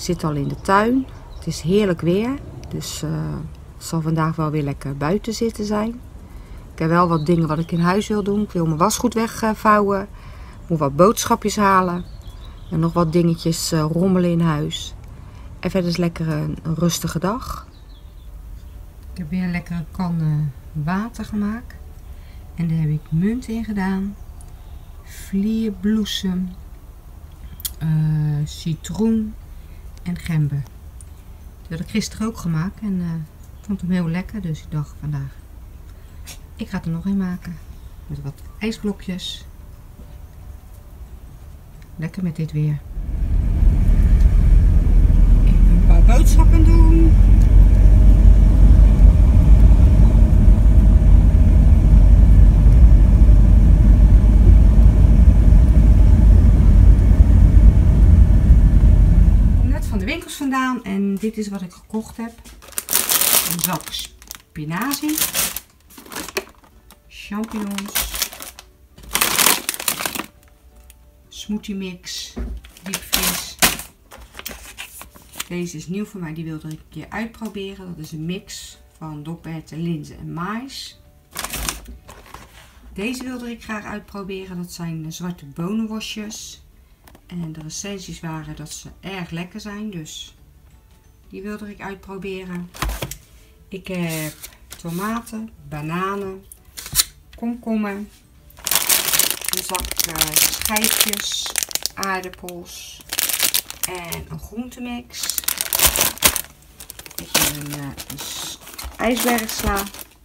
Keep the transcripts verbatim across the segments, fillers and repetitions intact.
zit al in de tuin. Het is heerlijk weer. Dus uh, het zal vandaag wel weer lekker buiten zitten zijn. Ik heb wel wat dingen wat ik in huis wil doen. Ik wil mijn wasgoed wegvouwen. Ik moet wat boodschapjes halen. En nog wat dingetjes uh, rommelen in huis. En verder is lekker een, een rustige dag. Ik heb weer een lekkere kan uh, water gemaakt. En daar heb ik munt in gedaan. Vlierbloesem. Uh, citroen. En gember. Dat heb ik gisteren ook gemaakt. En uh, ik vond hem heel lekker. Dus ik dacht vandaag. Ik ga er nog een maken. Met wat ijsblokjes. Lekker met dit weer. Ik ga een paar boodschappen doen. Ik kom net van de winkels vandaan en dit is wat ik gekocht heb. Een zak spinazie. Champignons. Smoothie mix, diepvries. Deze is nieuw voor mij, die wilde ik een keer uitproberen. Dat is een mix van doperwten, linzen en mais. Deze wilde ik graag uitproberen. Dat zijn zwarte bonenworstjes. En de recensies waren dat ze erg lekker zijn, dus die wilde ik uitproberen. Ik heb tomaten, bananen, komkommer. Een zak uh, schijfjes, aardappels en een groentemix. Een, uh, een ijsbergsla.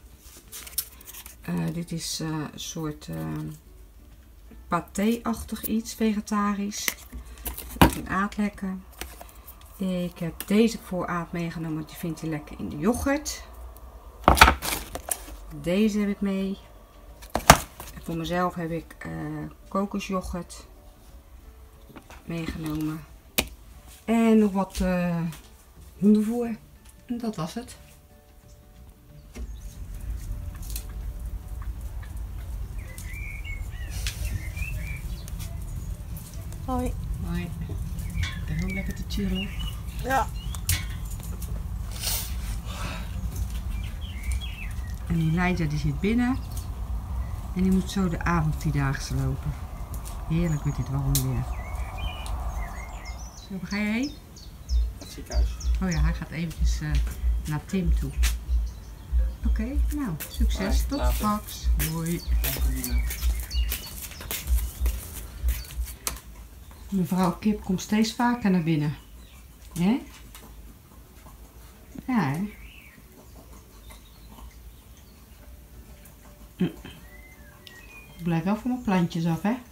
Uh, dit is uh, een soort uh, paté-achtig iets, vegetarisch. Een aard lekker. Ik heb deze voor Aad meegenomen, want die vindt hij lekker in de yoghurt. Deze heb ik mee. Voor mezelf heb ik uh, kokosyoghurt meegenomen. En nog wat uh, hondenvoer. En dat was het. Hoi. Hoi. Ik ben heel lekker te chillen. Ja. En Elijah die zit binnen. En die moet zo de avondvierdaagse lopen. Heerlijk met dit warme weer. Zo, waar ga je heen? Het ziekenhuis. Oh ja, hij gaat eventjes uh, naar Tim toe. Oké, okay, nou, succes. Hoi, tot later. straks. Hoi. Mevrouw Kip komt steeds vaker naar binnen. Hè? Ja, hè? Mm. Ik blijf wel van mijn plantjes af, hè?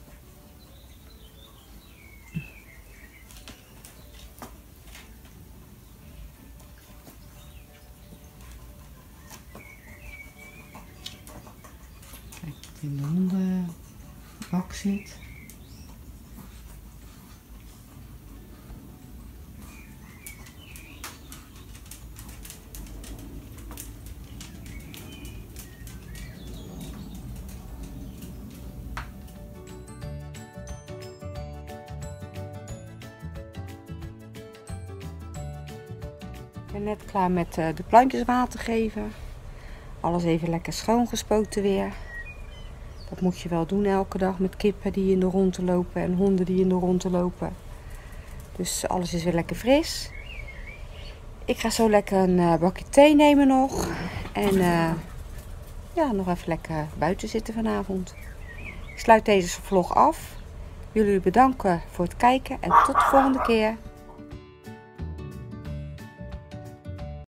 Kijk, wat in de hondenbak zit. Ik ben net klaar met uh, de plantjes water geven. Alles even lekker schoongespoten weer. Dat moet je wel doen elke dag met kippen die in de ronde lopen en honden die in de ronde lopen. Dus alles is weer lekker fris. Ik ga zo lekker een uh, bakje thee nemen nog. En uh, ja, nog even lekker buiten zitten vanavond. Ik sluit deze vlog af. Jullie bedanken voor het kijken en tot de volgende keer.